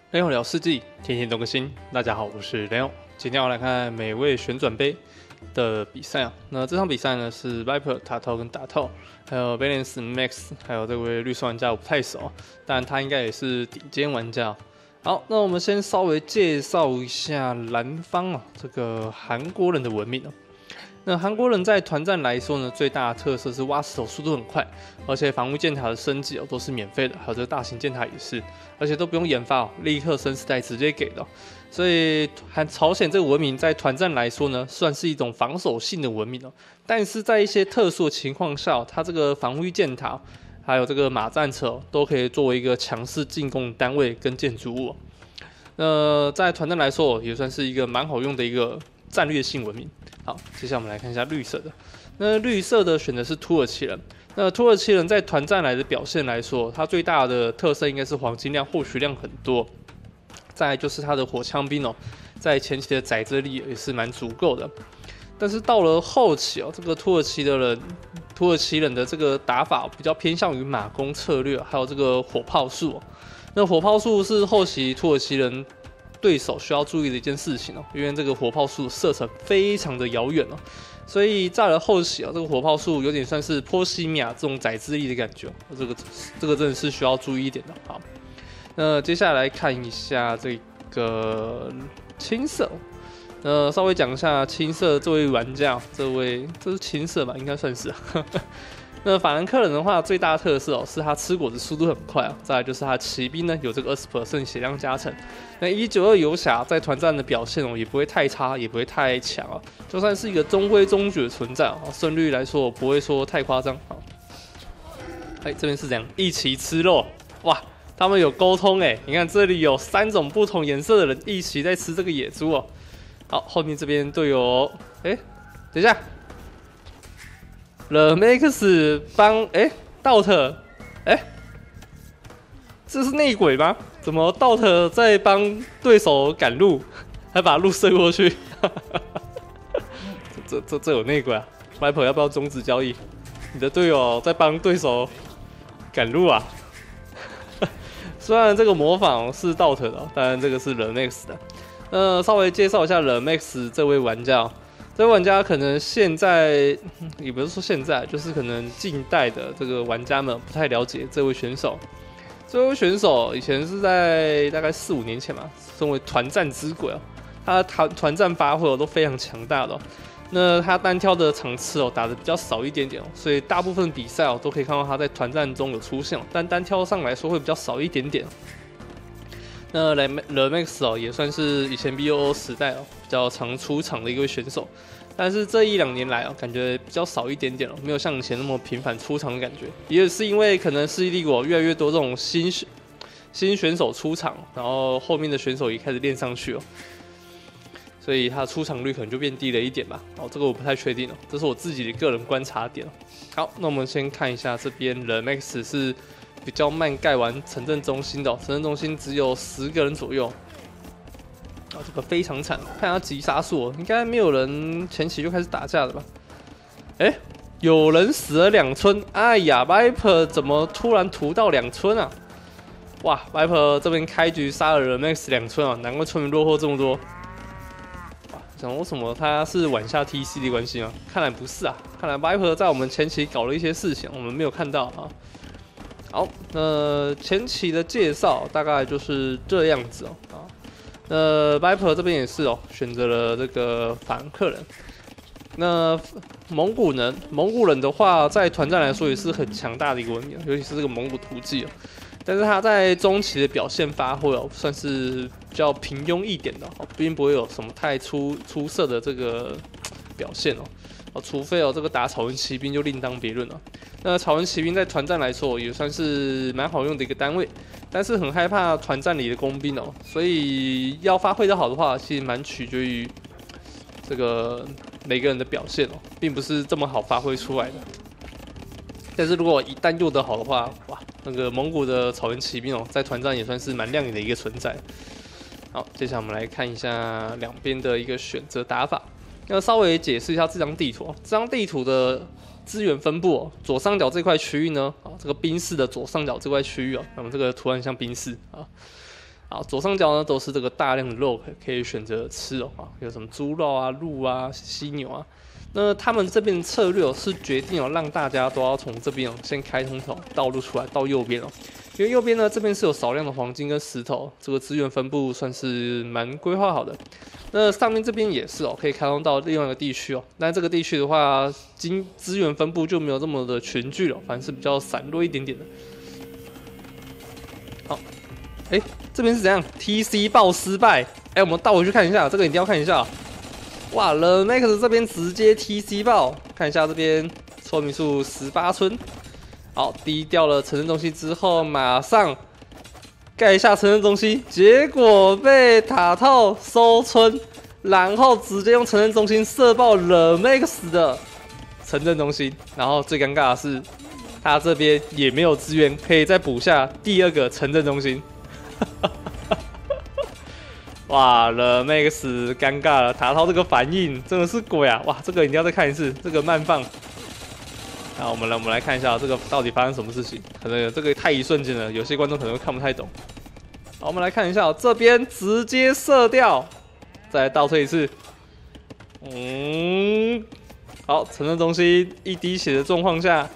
雷欧聊世纪，天天动个心。大家好，我是雷欧。今天要来看美味旋转杯的比赛啊。那这场比赛呢是 Viper 塔透跟打透，还有 Balance Max， 还有这位绿色玩家我不太熟，但他应该也是顶尖玩家。好，那我们先稍微介绍一下蓝方啊，这个韩国人的文明啊。那韩国人在团战来说呢，最大的特色是挖石头速度很快，而且防御箭塔的升级都是免费的，还有这个大型箭塔也是，而且都不用研发立刻升时代直接给的。所以朝鲜这个文明在团战来说呢，算是一种防守性的文明哦。但是在一些特殊的情况下，它这个防御箭塔还有这个马战车都可以作为一个强势进攻单位跟建筑物。那在团战来说，也算是一个蛮好用的一个战略性文明。好，接下来我们来看一下绿色的。那绿色的选的是土耳其人。那土耳其人在团战来的表现来说，它最大的特色应该是黄金量、获取量很多。再来就是它的火枪兵在前期的载着力也是蛮足够的。但是到了后期这个土耳其人的这个打法比较偏向于马弓策略，还有这个火炮术。那火炮术是后期土耳其人对手需要注意的一件事情因为这个火炮术射程非常的遥远所以在了后期这个火炮术有点算是波西米亚这种载质力的感觉这个真的是需要注意一点的。好，那接下来看一下这个青色，稍微讲一下青色这位玩家，这是青色吧，应该算是那法兰克人的话，最大的特色是他吃果子速度很快再来就是他骑兵呢有这个20% 血量加成。那192游侠在团战的表现也不会太差，也不会太强就算是一个中规中矩的存在胜率来说我不会说太夸张。好，这边是这样一起吃肉哇，他们有沟通你看这里有3种不同颜色的人一起在吃这个野猪好，后面这边队友等一下。The Max 帮Dot 这是内鬼吗？怎么 Dot 在帮对手赶路，还把路射过去？这有内鬼啊 ！Viper 要不要终止交易？你的队友在帮对手赶路啊！虽然这个模仿是 Dot 的，但这个是 The Max 的。稍微介绍一下 The Max 这位玩家这位玩家可能现在也不是说现在，就是可能近代的这个玩家们不太了解这位选手。这位选手以前是在大概4-5年前嘛，身为团战之鬼他的团战发挥都非常强大的那他单挑的场次打得比较少一点点所以大部分比赛都可以看到他在团战中有出现但单挑上来说会比较少一点点。那 The Max 也算是以前 BOO 时代比较常出场的一位选手，但是这1-2年来感觉比较少一点点没有像以前那么频繁出场的感觉，也是因为可能世纪帝国越来越多这种新选手出场，然后后面的选手也开始练上去所以他的出场率可能就变低了一点吧这个我不太确定这是我自己的个人观察点好，那我们先看一下这边 The Max 是比较慢盖完城镇中心的城镇中心只有10个人左右这个非常惨看他击杀数应该没有人前期就开始打架了吧有人死了2村哎呀 Viper 怎么突然屠到2村啊哇 Viper 这边开局杀了 Max 2村难怪村民落后这么多想为什么他是晚下 TC 的关系吗？看来不是看来 Viper 在我们前期搞了一些事情我们没有看到好，那前期的介绍大概就是这样子那 Viper 这边也是选择了这个法兰克人。那蒙古人的话，在团战来说也是很强大的一个文明，尤其是这个蒙古图记但是他在中期的表现发挥算是比较平庸一点的并不会有什么太出色的这个表现除非这个打草原骑兵就另当别论那草原骑兵在团战来说也算是蛮好用的一个单位，但是很害怕团战里的工兵所以要发挥得好的话，其实蛮取决于这个每个人的表现并不是这么好发挥出来的。但是如果一旦用得好的话，哇，那个蒙古的草原骑兵在团战也算是蛮亮眼的一个存在。好，接下来我们来看一下两边的一个选择打法。要稍微解释一下这张地图这张地图的资源分布左上角这块区域呢，这个兵士的左上角这块区域那么这个图案像兵士好，左上角呢都是这个大量的肉可以选择吃哦，有什么猪肉啊、鹿啊、犀牛啊。那他们这边的策略是决定让大家都要从这边先开通道路出来到右边哦，因为右边呢这边是有少量的黄金跟石头，这个资源分布算是蛮规划好的。那上面这边也是可以开通到另外一个地区哦，但这个地区的话，资源分布就没有这么的群聚了，反正是比较散落一点点的。好，这边是怎样 ？TC 爆失败。我们倒回去看一下，这个一定要看一下。哇 ，The Max 这边直接 TC 爆，看一下这边村民数18村。好，低调了城镇中心之后，马上盖一下城镇中心，结果被塔套收村，然后直接用城镇中心射爆 The Max 的城镇中心。然后最尴尬的是，他这边也没有资源可以再补下第2个城镇中心。哇 ，The Max 尴尬了，塔套这个反应真的是鬼啊！哇，这个一定要再看一次，这个慢放。好，我们来看一下这个到底发生什么事情。可能这个太一瞬间了，有些观众可能会看不太懂。好，我们来看一下，这边直接射掉，再来倒退一次。好，城镇中心1滴血的状况下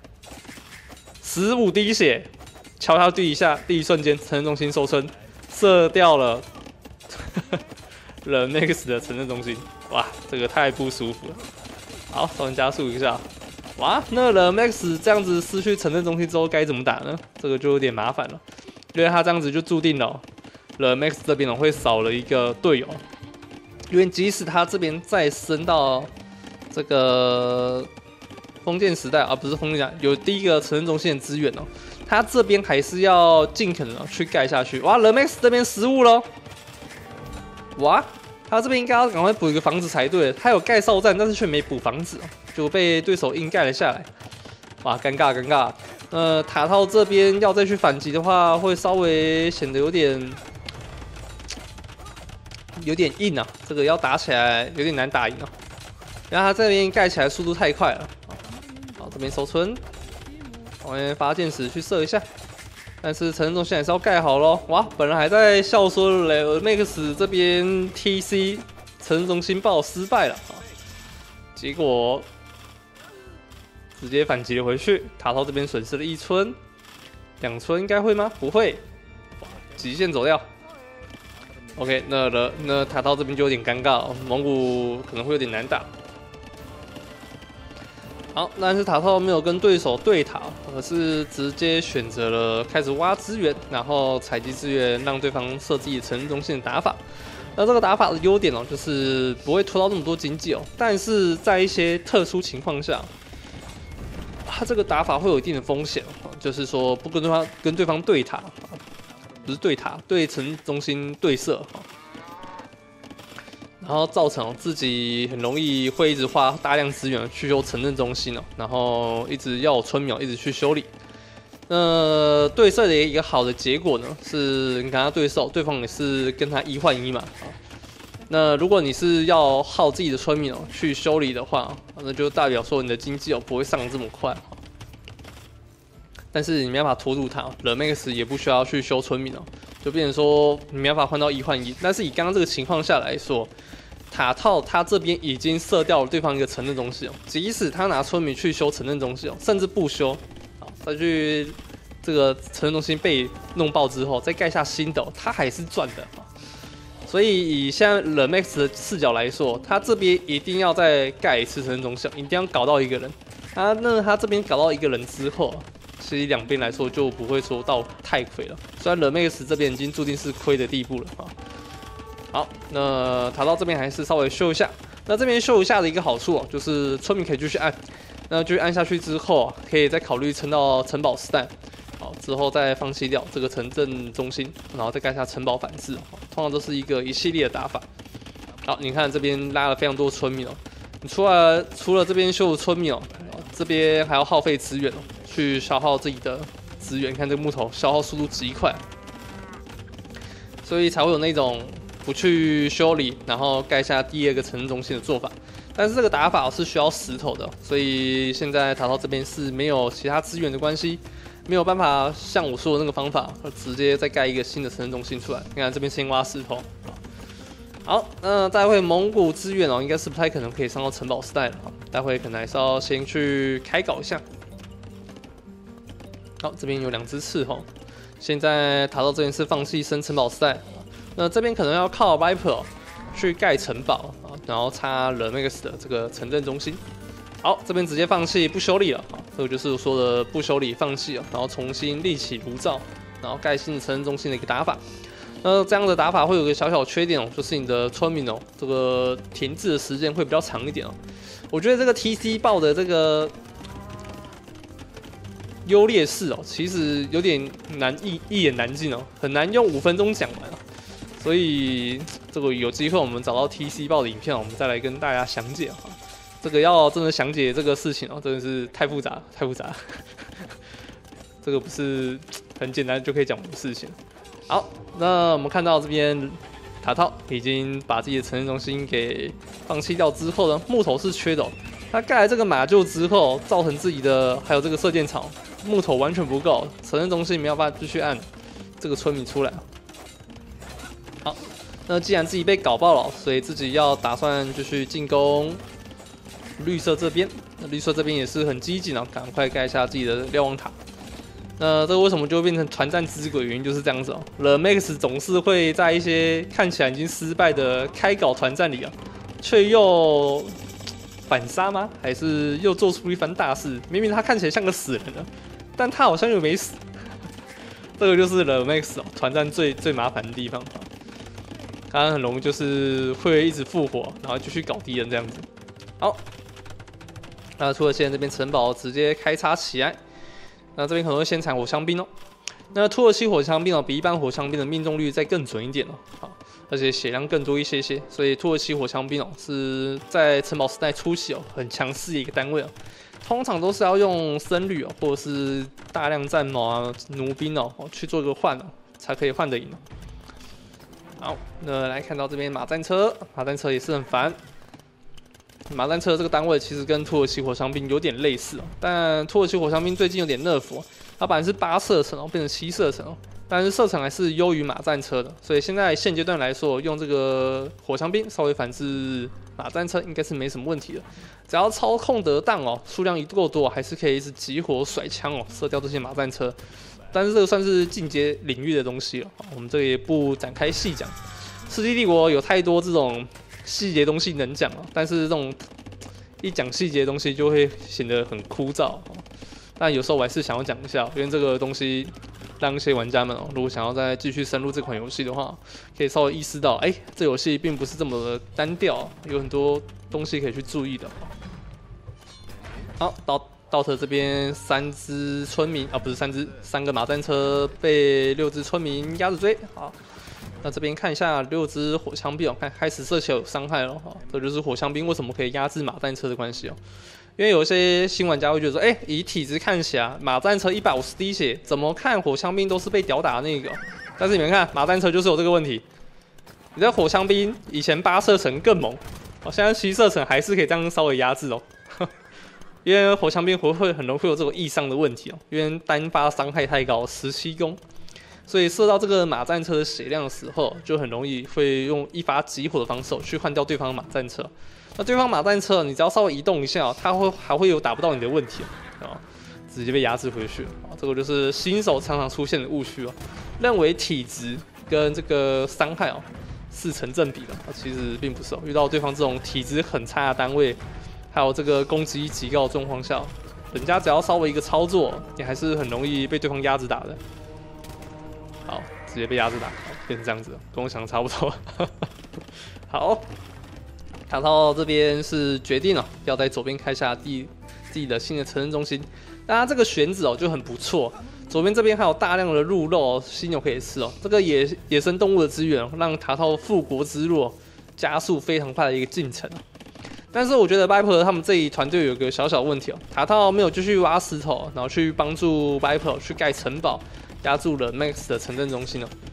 ，15滴血，敲下第一瞬间，城镇中心收村，射掉了。The Max 的城镇中心，哇，这个太不舒服了。好，稍微加速一下。哇，那 The Max 这样子失去城镇中心之后该怎么打呢？这个就有点麻烦了，因为他这样子就注定了The Max 这边会少了一个队友。因为即使他这边再升到这个封建时代，而不是封建，有第1个城镇中心的资源他这边还是要尽可能去盖下去。哇 ，The Max 这边失误喽。哇，他这边应该要赶快补一个房子才对，他有盖哨站，但是却没补房子，就被对手硬盖了下来。哇，尴尬尴尬。塔套这边要再去反击的话，会稍微显得有点硬啊，这个要打起来有点难打赢啊。然后他这边盖起来速度太快了。好，这边收村，我们发箭矢去射一下。但是城镇中心还是要盖好咯。哇，本来还在笑说 The Max 这边 TC 城镇中心爆失败了结果直接反击了回去。塔套这边损失了1村，2村应该会吗？不会，极限走掉。OK， 那塔套这边就有点尴尬蒙古可能会有点难打。好，但是塔套没有跟对手对塔，而是直接选择了开始挖资源，然后采集资源，让对方设自己城镇中心的打法。那这个打法的优点就是不会拖到那么多经济但是在一些特殊情况下，他这个打法会有一定的风险就是说不跟对方对塔，不是对塔，对城镇中心对射然后造成自己很容易会一直花大量资源去修城镇中心然后一直要有村民一直去修理。对射的一个好的结果呢，是你跟他对射，对方也是跟他1换1嘛那如果你是要耗自己的村民去修理的话，那就代表说你的经济不会上得这么快但是你没办法拖住他，The Max 也不需要去修村民就变成说你没办法换到1换1。但是以刚刚这个情况下来说，塔套他这边已经射掉了对方一个城镇中心即使他拿村民去修城镇中心甚至不修再去这个城镇中心被弄爆之后，再盖下新的他还是赚的所以以现在 The Max 的视角来说，他这边一定要再盖一次城镇中心，一定要搞到1个人。那他这边搞到1个人之后，其实两边来说就不会说到太亏了。虽然 The Max 这边已经注定是亏的地步了好，那塔到这边还是稍微修一下。那这边修一下的一个好处就是村民可以继续按，那继续按下去之后可以再考虑撑到城堡时代。好，之后再放弃掉这个城镇中心，然后再盖下城堡反制，通常都是一系列的打法。好，你看这边拉了非常多村民你除了这边修村民这边还要耗费资源去消耗自己的资源。看这个木头消耗速度极快，所以才会有那种不去修理，然后盖下第2个城镇中心的做法。但是这个打法是需要石头的，所以现在塔套这边是没有其他资源的关系。 没有办法像我说的那个方法，直接再盖一个新的城镇中心出来。你看这边先挖石头。好，那待会蒙古资源哦，应该是不太可能可以上到城堡时代了。待会可能还是要先去开搞一下。好，这边有2只刺吼。现在塔到这边是放弃升城堡时代，那这边可能要靠 Viper 去盖城堡啊，然后插 Remax 的这个城镇中心。好，这边直接放弃不修理了啊，这个就是我说的不修理放弃了，然后重新立起炉灶，然后盖新的城镇中心的一个打法。那这样的打法会有个小小缺点哦，就是你的村民哦，这个停滞的时间会比较长一点哦。我觉得这个 TC 爆的这个优劣势哦，其实有点难一言难尽哦，很难用5分钟讲完哦。所以这个有机会我们找到 TC 爆的影片，我们再来跟大家详解啊。这个要真的详解这个事情哦，真的是太复杂，太复杂。这个不是很简单就可以讲的事情。好，那我们看到这边塔套已经把自己的城镇中心给放弃掉之后呢，木头是缺的哦。他盖了这个马厩之后，造成自己的还有这个射箭场木头完全不够，城镇中心没有办法继续按这个村民出来。好，那既然自己被搞爆了，所以自己要打算就去进攻绿色这边。那绿色这边也是很积极啊，赶快盖一下自己的瞭望塔。那这个为什么就会变成团战之鬼？原因就是这样子哦。Remax 总是会在一些看起来已经失败的开搞团战里啊，却又反杀吗？还是又做出一番大事？明明他看起来像个死人了，但他好像又没死。这个就是 Remax 哦，团战最麻烦的地方。他很容易就是会一直复活，然后继续搞敌人这样子。好，那除了现在这边城堡直接开插起来。那这边可能会先产火枪兵哦。那土耳其火枪兵哦，比一般火枪兵的命中率再更准一点哦，好，而且血量更多一些些，所以土耳其火枪兵哦是在城堡时代初期哦很强势的一个单位哦。通常都是要用僧侣哦，或者是大量战矛啊、弩兵哦去做个换哦，才可以换得赢哦。好，那来看到这边马战车，马战车也是很烦。马战车这个单位其实跟土耳其火枪兵有点类似哦，但土耳其火枪兵最近有点nerf，它本来是8射程哦，变成7射程哦，但是射程还是优于马战车的，所以现在现阶段来说，用这个火枪兵稍微反制马战车应该是没什么问题的，只要操控得当哦，数量够多，还是可以一直集火甩枪哦，射掉这些马战车。但是这个算是进阶领域的东西了，我们这个也不展开细讲。世纪帝国有太多这种细节东西能讲哦，但是这种一讲细节的东西就会显得很枯燥。但有时候我还是想要讲一下，因为这个东西让一些玩家们哦，如果想要再继续深入这款游戏的话，可以稍微意识到，这游戏并不是这么的单调，有很多东西可以去注意的。好，道特这边3只村民啊，不是3个马战车被6只村民压着追。好。那这边看一下6只火枪兵哦，看开始射起有伤害了哈，这就是火枪兵为什么可以压制马战车的关系哦。因为有一些新玩家会觉得说，以体质看起来马战车150滴血，怎么看火枪兵都是被吊打的那个。但是你们看马战车就是有这个问题，你的火枪兵以前8射程更猛，现在7射程还是可以这样稍微压制哦。因为火枪兵会很容易会有这种异伤的问题哦，因为单发伤害太高，17攻。所以射到这个马战车的血量的时候，就很容易会用一发集火的方式去换掉对方的马战车。那对方马战车，你只要稍微移动一下，它还会有打不到你的问题哦，直接被压制回去啊。这个就是新手常常出现的误区哦，认为体质跟这个伤害哦是成正比的，其实并不是哦。遇到对方这种体质很差的单位，还有这个攻击力极高的状况下，人家只要稍微一个操作，你还是很容易被对方压制打的。好，直接被压制打，变成这样子，跟我想的差不多。好，塔套这边是决定了要在左边开下自己的新的城镇中心。当然，这个选址哦就很不错，左边这边还有大量的鹿肉、犀牛可以吃哦。这个野生动物的资源让塔套复国之路加速非常快的一个进程。但是我觉得 Viper 他们这一团队有个小小问题哦，塔套没有继续挖石头，然后去帮助 Viper 去盖城堡。压住了 Max 的城镇中心哦，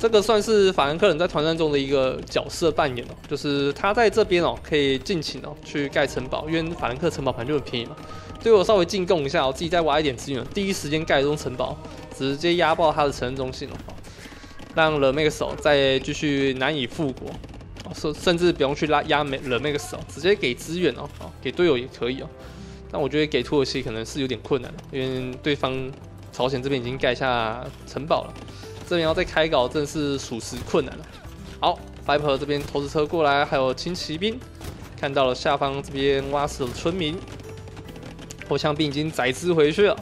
这个算是法兰克人在团战中的一个角色扮演哦，就是他在这边哦可以尽情哦去盖城堡，因为法兰克城堡盘就很便宜嘛。对我稍微进贡一下，我自己再挖一点资源，第一时间盖这栋城堡，直接压爆他的城镇中心哦，让了 Max 哦再继续难以复国，甚至不用去压了 Max 哦，直接给资源哦，给队友也可以哦。但我觉得给土耳其可能是有点困难因为对方朝鲜这边已经盖下城堡了。这边要再开搞，真是属实困难了。好 ，Viper 这边投石车过来，还有轻骑兵，看到了下方这边挖死的村民，火枪兵已经载资回去了。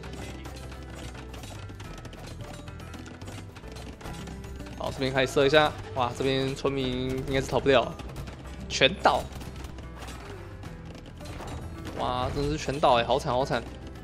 好，这边开始射一下，哇，这边村民应该是逃不掉了，全倒。哇，真是全倒好惨好惨。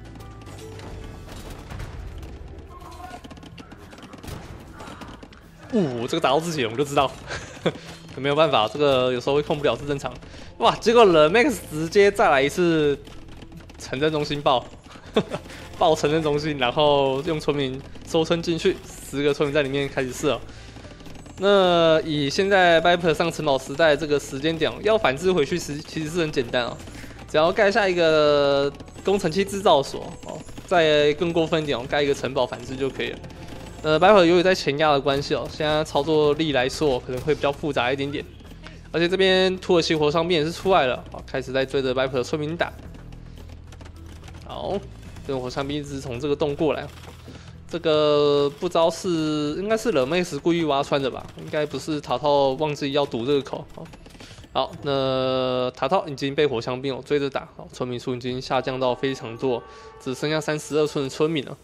这个打到自己人我就知道，没有办法，这个有时候会控不了是正常。哇，结果 The Max 直接再来一次城镇中心爆，爆城镇中心，然后用村民收村进去，10个村民在里面开始射。那以现在 Viper 上城堡时代这个时间点，要反制回去其实是很简单哦，只要盖下一个工程器制造所哦，再更过分一点，盖一个城堡反制就可以了。Viper 由于在前压的关系哦，现在操作力来说可能会比较复杂一点点。而且这边土耳其火枪兵也是出来了，好，开始在追着 Viper 的村民打。好，这个火枪兵一直从这个洞过来，这个不知道应该是冷妹时故意挖穿的吧？应该不是塔套忘记要堵这个口。好，那塔套已经被火枪兵追着打，好，村民数已经下降到非常多，只剩下32村的村民了。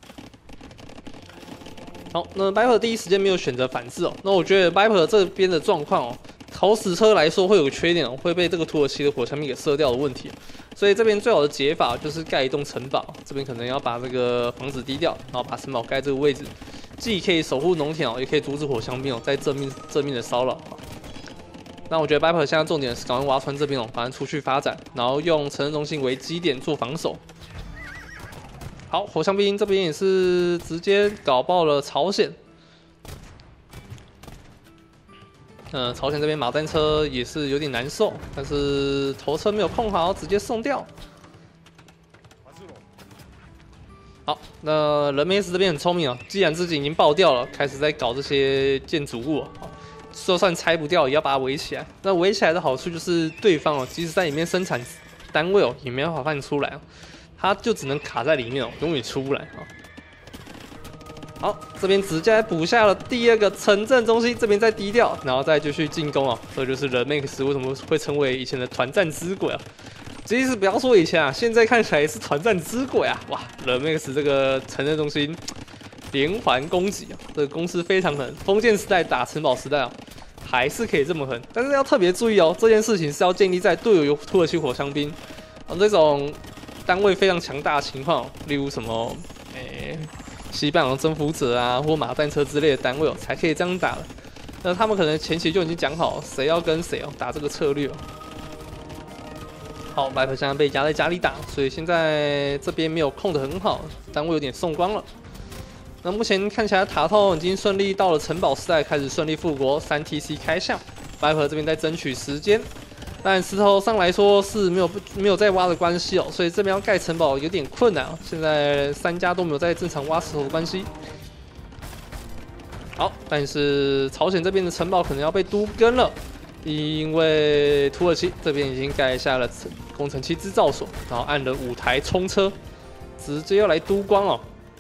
好，那 Viper 第一时间没有选择反制哦。那我觉得 Viper 这边的状况哦，投石车来说会有个缺点哦，会被这个土耳其的火枪兵给射掉的问题。所以这边最好的解法就是盖一栋城堡，这边可能要把这个房子低调，然后把城堡盖这个位置，既可以守护农田哦，也可以阻止火枪兵哦在正面的骚扰。那我觉得 Viper 现在重点是赶快挖穿这边哦，反正出去发展，然后用城镇中心为基点做防守。好，火枪兵这边也是直接搞爆了朝鲜。朝鲜这边马战车也是有点难受，但是头车没有控好，直接送掉。好，那人梅斯这边很聪明哦，既然自己已经爆掉了，开始在搞这些建筑物哦，就算拆不掉，也要把它围起来。那围起来的好处就是对方哦，即使在里面生产单位哦，也没办法放出来哦。它就只能卡在里面哦，永远出不来啊。好，这边直接补下了第2个城镇中心，这边再低调，然后再继续进攻啊。这就是人 Max 为什么会成为以前的团战之鬼啊？其实不要说以前啊，现在看起来是团战之鬼啊！哇，人 Max 这个城镇中心连环攻击啊，这个攻势非常狠。封建时代打城堡时代啊，还是可以这么狠，但是要特别注意哦，这件事情是要建立在队友有土耳其火枪兵这种单位非常强大的情况，例如什么西班牙征服者啊，或马战车之类的单位才可以这样打的。那他们可能前期就已经讲好谁要跟谁打这个策略好 ，Viper 现在被压在家里打，所以现在这边没有控得很好，单位有点送光了。那目前看起来塔套已经顺利到了城堡时代，开始顺利复国，3TC 开项 ，Viper 这边在争取时间。但石头上来说是没有在挖的关系哦，所以这边要盖城堡有点困难哦。现在3家都没有在正常挖石头的关系。好，但是朝鲜这边的城堡可能要被都更了，因为土耳其这边已经盖下了工程器制造所，然后按了5台冲车，直接要来都光哦。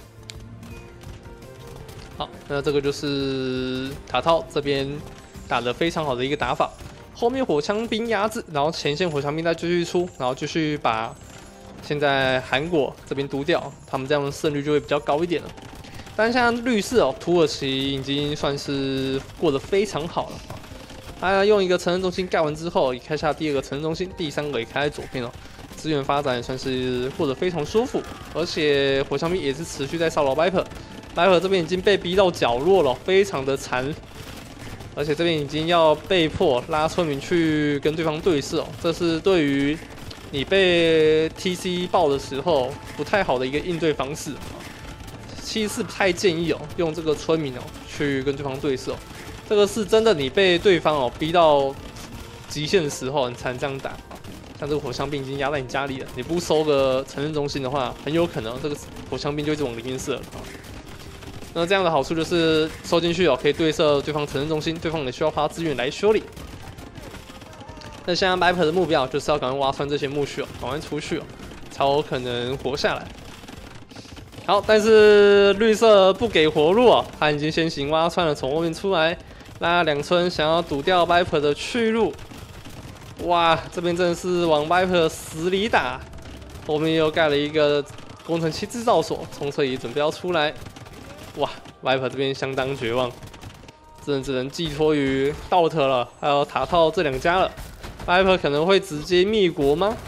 好，那这个就是塔套这边打得非常好的一个打法。后面火枪兵压制，然后前线火枪兵再继续出，然后继续把现在韩国这边督掉，他们这样的胜率就会比较高一点了。但像绿色哦，土耳其已经算是过得非常好了。他用一个城镇中心盖完之后，也开下第2个城镇中心，第3个也开在左边哦，资源发展也算是过得非常舒服。而且火枪兵也是持续在骚扰 Viper 这边已经被逼到角落了，非常的残。而且这边已经要被迫拉村民去跟对方对射哦，这是对于你被 TC 爆的时候不太好的一个应对方式。其实是不太建议哦，用这个村民哦去跟对方对射。这个是真的，你被对方逼到极限的时候，你才能这样打。像这个火枪兵已经压在你家里了，你不收个城镇中心的话，很有可能这个火枪兵就一直往里面射了。那这样的好处就是收进去可以对射对方城镇中心，对方也需要花资源来修理。那现在 Viper 的目标就是要赶快挖穿这些墓穴赶快出去才有可能活下来。好，但是绿色不给活路他已经先行挖穿了，从后面出来，拉两村想要堵掉 Viper 的去路。哇，这边真的是往 Viper 死里打，后面又盖了一个工程器制造所，冲车也准备要出来。哇 ，Viper 这边相当绝望，真的只能寄托于 DOT 了，还有塔套这两家了。Viper 可能会直接灭国吗？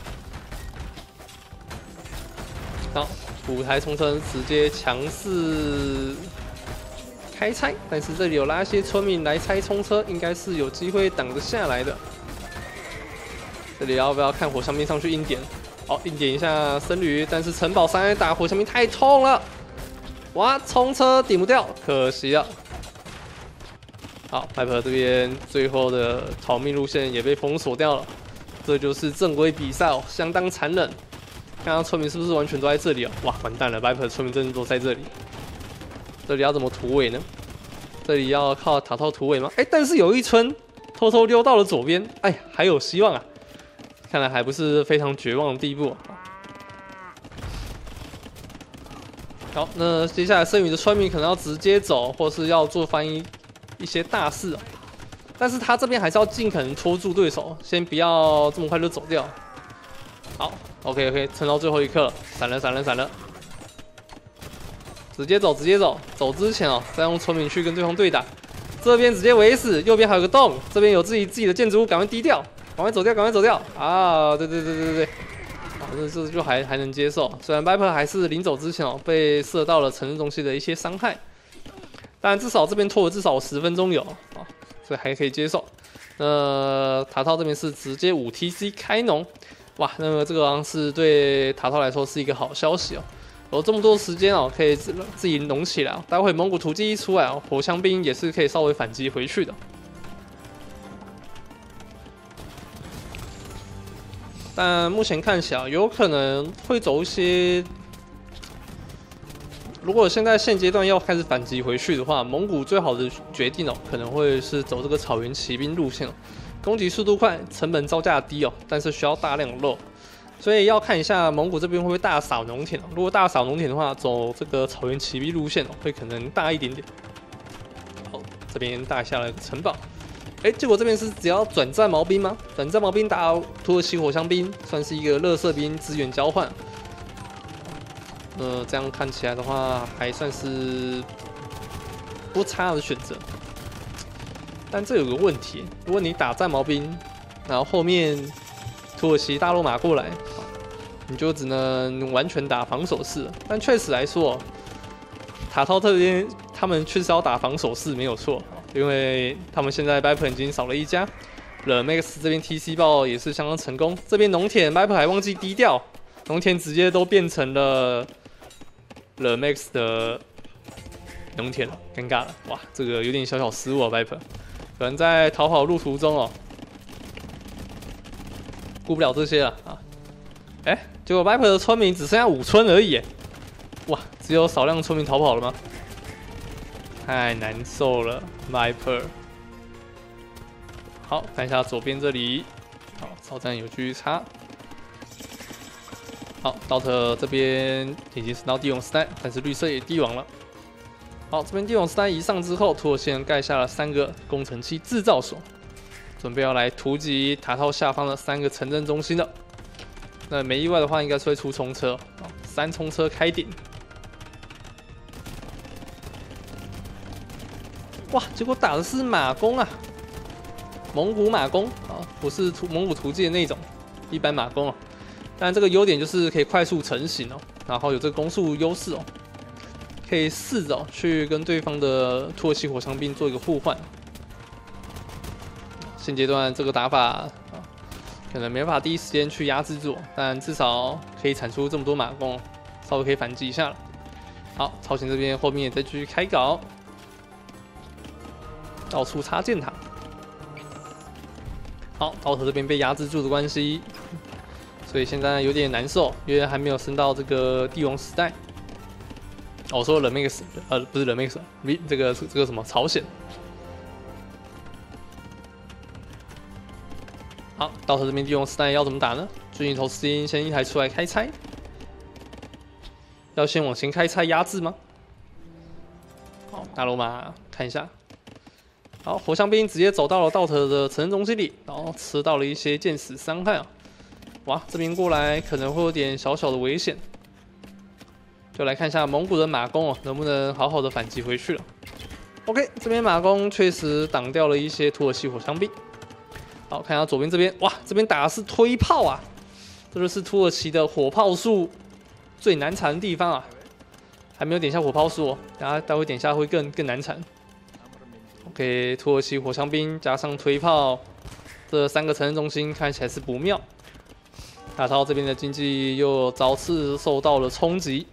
好，5台冲车直接强势开拆，但是这里有拉一些村民来拆冲车，应该是有机会挡得下来的。这里要不要看火枪兵上去硬点？好，硬点一下僧侣，但是城堡3打火枪兵太痛了。哇，冲车顶不掉，可惜了。好 ，Viper 这边最后的逃命路线也被封锁掉了。这就是正规比赛相当残忍。看看村民是不是完全都在这里哇，完蛋了 ，Viper 村民真的都在这里。这里要怎么突围呢？这里要靠塔套突围吗？但是有一村偷偷溜到了左边，还有希望啊！看来还不是非常绝望的地步。好，那接下来剩余的村民可能要直接走，或是要做翻译一些大事但是他这边还是要尽可能拖住对手，先不要这么快就走掉。好 ，OK， 撑到最后一刻，闪了，直接走，走之前再用村民去跟对方对打。这边直接围死，右边还有个洞，这边有自己的建筑物，赶快低调。赶快走掉啊！对，这就还能接受。虽然 Viper 还是临走之前被射到了城镇中心的一些伤害，但至少这边拖了至少10分钟有所以还可以接受。塔套这边是直接5 TC 开农，哇，那么这个好像是对塔套来说是一个好消息有这么多时间可以自己农起来待会蒙古突击一出来火枪兵也是可以稍微反击回去的。但目前看起来有可能会走一些，如果现阶段要开始反击回去的话，蒙古最好的决定可能会是走这个草原骑兵路线攻击速度快，成本造价低但是需要大量肉，所以要看一下蒙古这边会不会大扫农田如果大扫农田的话，走这个草原骑兵路线会可能大一点点。好，这边打下了城堡。结果这边是只要转战毛兵吗？转战毛兵打土耳其火枪兵，算是一个垃圾兵资源交换。这样看起来的话，还算是不差的选择。但这有个问题，如果你打战毛兵，然后后面土耳其大罗马过来，你就只能完全打防守式。但确实来说，塔套这边他们确实要打防守式没有错。因为他们现在 Viper 已经少了一家，The Max 这边 TC 爆也是相当成功。这边农田 Viper 还忘记低调，农田直接都变成了 The Max 的农田了，尴尬了。哇，这个有点小失误Viper 可能在逃跑路途中顾不了这些了结果 Viper 的村民只剩下5村而已哇，只有少量村民逃跑了吗？太难受了 ，Viper。好，看一下左边这里，好，超战有距差。好 ，DOT 这边已经升到帝王时代，但是绿色也帝王了。好，这边帝王时代一上之后，土耳其人盖下了3个工程器制造所，准备要来突击塔套下方的3个城镇中心了。那没意外的话，应该是会出冲车，3冲车开顶。哇！结果打的是马弓蒙古马弓不是蒙古突击的那种一般马弓但这个优点就是可以快速成型然后有这个攻速优势可以试着去跟对方的土耳其火枪兵做一个互换。现阶段这个打法可能没法第一时间去压制住，但至少可以产出这么多马弓，稍微可以反击一下了。好，朝鲜这边后面也再继续开搞。 到处插箭塔。好，道特这边被压制住的关系，所以现在有点难受，因为还没有升到这个帝王时代。哦，我说 Remix， 不是 Remix， 这个什么朝鲜。好，道特这边帝王时代要怎么打呢？最近投石英先一台出来开拆，要先往前开拆压制吗？好，大罗马看一下。好，火枪兵直接走到了道特的城镇中心里，然后吃到了一些箭矢伤害啊！哇，这边过来可能会有点小小的危险，就来看一下蒙古的马弓哦，能不能好好的反击回去了。OK， 这边马弓确实挡掉了一些土耳其火枪兵。好，看一下左边这边，哇，这边打的是推炮啊！这就是土耳其的火炮术最难缠的地方啊！还没有点下火炮术哦，待会点下会更难缠。OK， 土耳其火枪兵加上推炮，这3个城镇中心看起来是不妙。大涛这边的经济又遭次受到了冲击。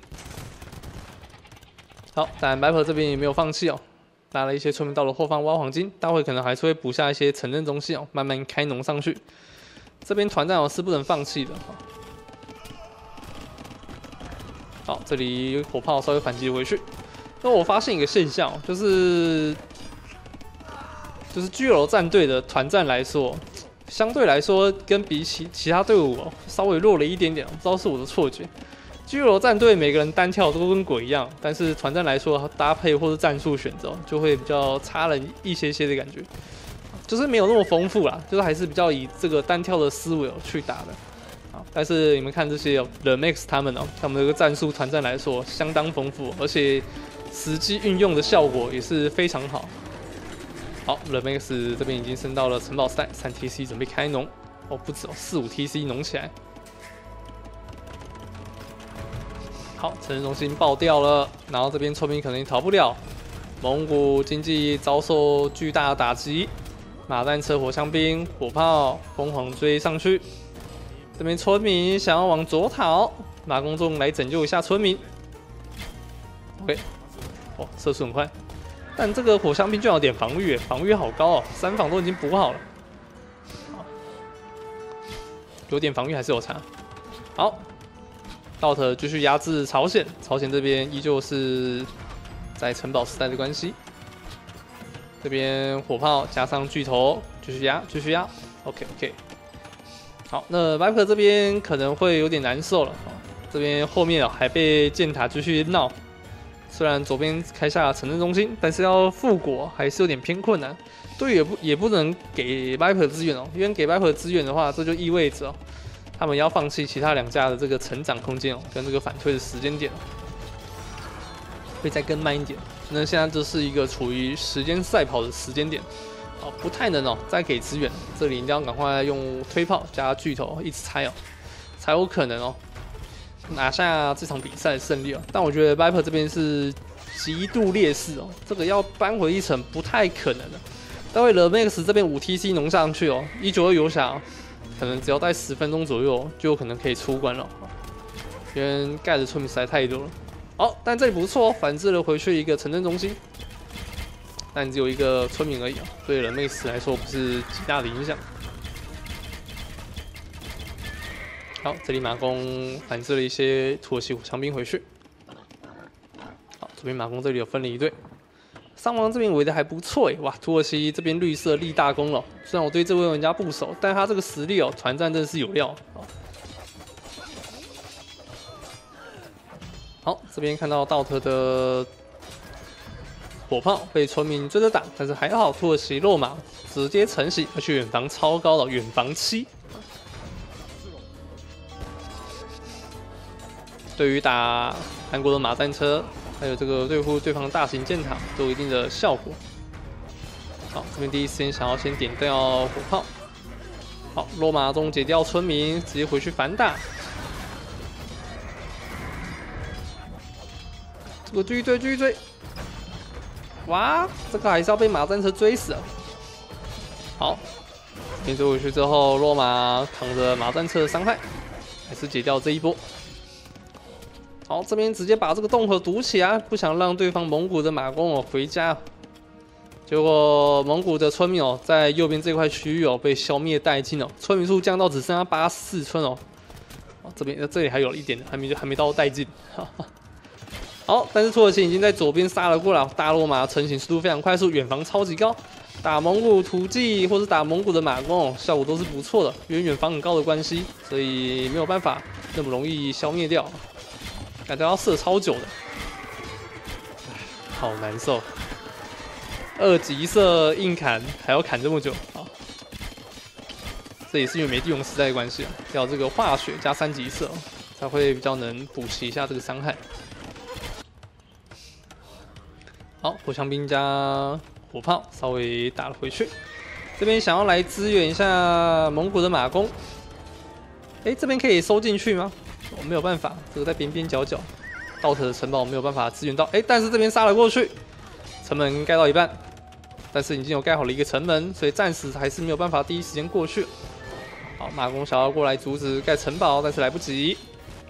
好，但白婆这边也没有放弃哦，拉了一些村民到了后方挖黄金，待会可能还是会补下一些城镇中心哦，慢慢开农上去。这边团战哦是不能放弃的。好，这里火炮稍微反击回去。那我发现一个现象，就是巨楼战队的团战来说，相对来说跟比起其他队伍稍微弱了一点点，不知道是我的错觉。巨楼战队每个人单挑都跟鬼一样，但是团战来说搭配或是战术选择就会比较差了一些的感觉，就是没有那么丰富啦，就是还是比较以这个单挑的思维去打的。但是你们看这些Remix 他们这个战术团战来说相当丰富，而且实际运用的效果也是非常好。好 ，Remix 这边已经升到了城堡时代，3 TC 准备开农。哦，不止哦，4、5 TC 农起来。好，城镇中心爆掉了，然后这边村民可能逃不了。蒙古经济遭受巨大的打击，马战车、火枪兵、火炮疯狂追上去。这边村民想要往左逃，马公众来拯救一下村民。OK， 哇，射速很快。但这个火枪兵居然有点防御，防御好高哦，3防都已经补好了，有点防御还是有差。好，道特继续压制朝鲜，朝鲜这边依旧是在城堡时代的关系。这边火炮加上巨头，继续压，继续压。OK。好，那白克这边可能会有点难受了，这边后面还被箭塔继续闹。虽然左边开下城镇中心，但是要复国还是有点偏困难。队友也不能给 Viper 资源哦，因为给 Viper 资源的话，这就意味着他们要放弃其他2家的这个成长空间哦，跟这个反推的时间点会再更慢一点。那现在这是一个处于时间赛跑的时间点，不太能再给资源。这里一定要赶快用推炮加巨头一直拆哦，才有可能拿下这场比赛的胜利哦。但我觉得 Viper 这边是极度劣势哦，这个要扳回一城不太可能的。待会 Remix 这边5 TC 农上去哦，192游侠可能只要待10分钟左右就有可能可以出关了，因为盖的村民实在太多了。好，但这里不错哦，反制了回去一个城镇中心，但只有1个村民而已啊，对 Remix 来说不是极大的影响。好，这里马弓反制了一些土耳其火枪兵回去。好，左边马弓这里有分了一队，上方这边围的还不错哇！土耳其这边绿色立大功了，虽然我对这位玩家不熟，但他这个实力团战真的是有料。好，这边看到道特的火炮被村民追着打，但是还好土耳其落马直接承袭，而且远防超高的远防7。对于打韩国的马战车，还有这个对付对方的大型箭塔，都有一定的效果。好，这边第一时间想要先点掉火炮。好，落马终结掉村民，直接回去反打。这个继续追！哇，这个还是要被马战车追死了。好，这边追回去之后，落马扛着马战车的伤害，还是解掉这一波。好，这边直接把这个洞口堵起来，不想让对方蒙古的马弓回家。 结果蒙古的村民哦，在右边这块区域哦被消灭殆尽哦，村民数降到只剩下84村哦。这里还有一点，还没到殆尽。好，但是土耳其已经在左边杀了过来，大罗马成型速度非常快速，远防超级高。打蒙古图骑或是打蒙古的马弓哦，效果都是不错的，因为远防很高的关系，所以没有办法那么容易消灭掉。感觉要射超久的，好难受。2级射硬砍还要砍这么久啊！这也是因为没帝王时代的关系啊，要这个化学加3级射才会比较能补齐一下这个伤害。好，火枪兵加火炮稍微打了回去。这边想要来支援一下蒙古的马弓，这边可以收进去吗？我没有办法，这个在边边角角，道特的城堡没有办法支援到。但是这边杀了过去，城门盖到一半，但是已经有盖好了一个城门，所以暂时还是没有办法第一时间过去。好，马弓想要过来阻止盖城堡，但是来不及。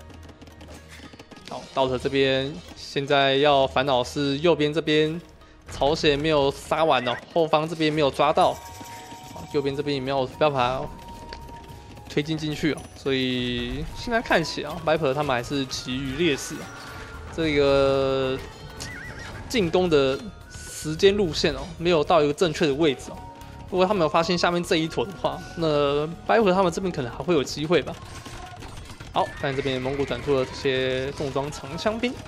好，道特这边现在要烦恼是右边这边朝鲜没有杀完哦，后方这边没有抓到，右边这边也没有办法推进去哦，所以现在看起来啊，Viper 他们还是其余劣势啊。这个进攻的时间路线哦，没有到一个正确的位置哦。如果他们有发现下面这一坨的话，那Viper他们这边可能还会有机会吧。好，但这边蒙古转出了这些重装长枪兵。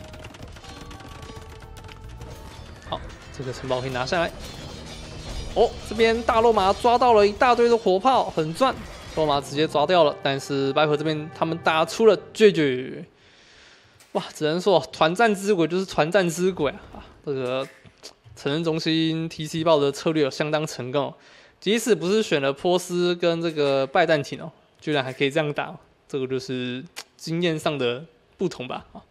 好，这个城堡可以拿下来。哦，这边大罗马抓到了一大堆的火炮，很赚。罗马直接抓掉了，但是Viper这边他们打出了绝绝。哇，只能说团战之鬼就是团战之鬼啊！这个城镇中心 TC 豹的策略有相当成功，即使不是选了波斯跟这个拜占庭哦，居然还可以这样打，这个就是经验上的不同吧啊。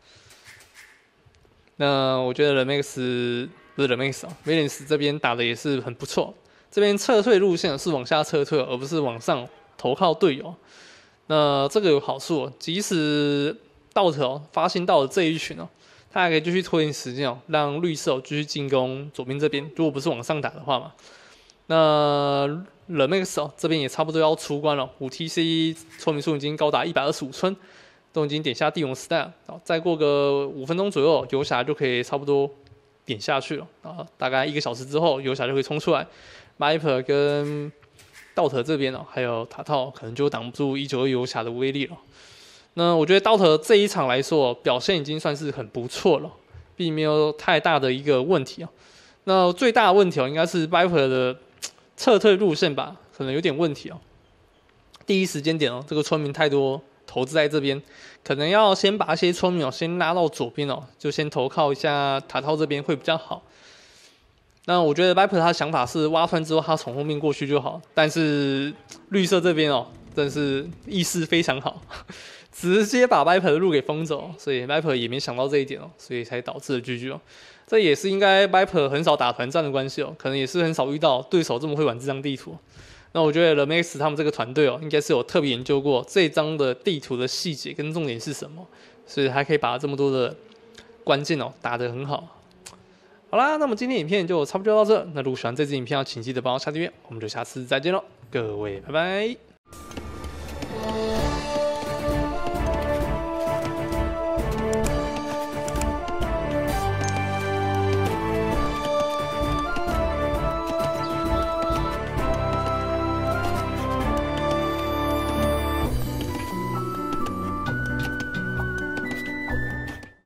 那我觉得 Remax 不是 Remax 啊 ，Valens 这边打的也是很不错。这边撤退路线是往下撤退，而不是往上投靠队友。那这个有好处哦，即使道特哦发现到了这一群哦，他还可以继续拖延时间哦，让绿色继续进攻左边这边。如果不是往上打的话嘛，那 Remax 哦这边也差不多要出关了，5TC 村民数已经高达125村。都已经点下帝王时代了，再过个5分钟左右，游侠就可以差不多点下去了啊！大概1个小时之后，游侠就可以冲出来。Viper 跟道特这边哦，还有塔套可能就挡不住192游侠的威力了。那我觉得道特这一场来说，表现已经算是很不错了，并没有太大的一个问题哦。那最大的问题哦，应该是 Viper 的撤退路线吧，可能有点问题哦。第一时间点哦，这个村民太多。投资在这边，可能要先把一些村民先拉到左边哦，就先投靠一下塔套这边会比较好。那我觉得 Viper 他的想法是挖穿之后他从后面过去就好，但是绿色这边哦，真是意识非常好，直接把 Viper 的路给封走，所以 Viper 也没想到这一点哦，所以才导致了 GG 哦。这也是应该 Viper 很少打团战的关系哦，可能也是很少遇到对手这么会玩这张地图。那我觉得 Remax 他们这个团队哦，应该是有特别研究过这一张的地图的细节跟重点是什么，所以还可以把这么多的关键哦打得很好。好啦，那么今天影片就差不多到这。那如果喜欢这支影片，请记得帮我下订阅，我们就下次再见喽，各位，拜拜。